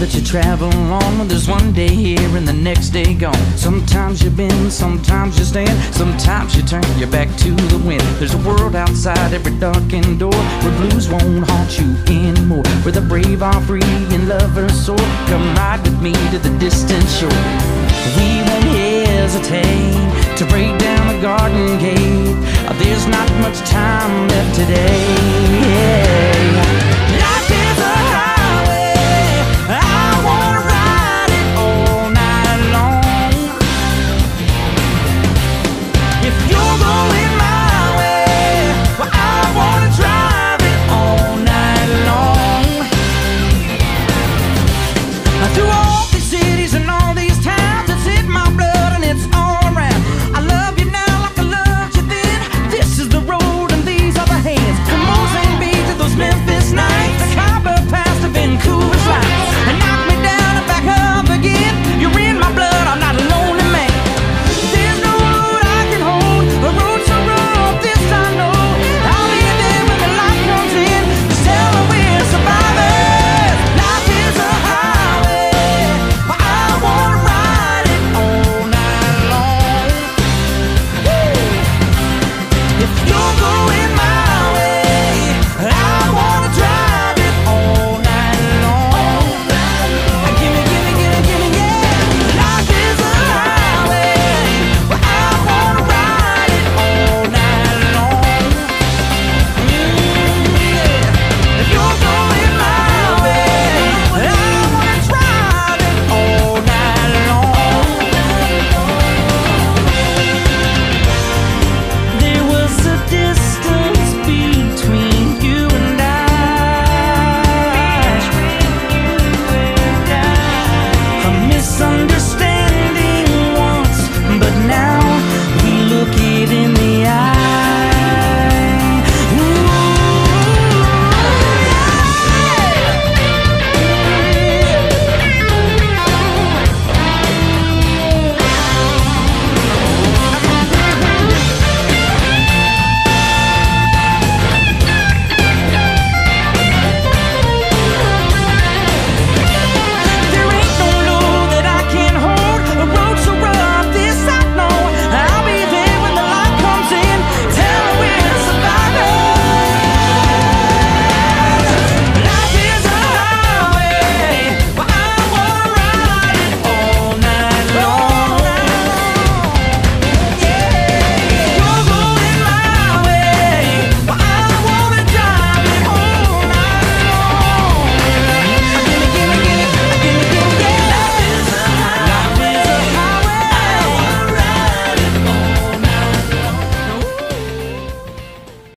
that you travel on. There's one day here and the next day gone. Sometimes you bend, sometimes you stand, sometimes you turn your back to the wind. There's a world outside every darkened door, where blues won't haunt you anymore, where the brave are free and lovers soar. Come ride with me to the distant shore. We won't hesitate to break down the garden gate. There's not much time left today.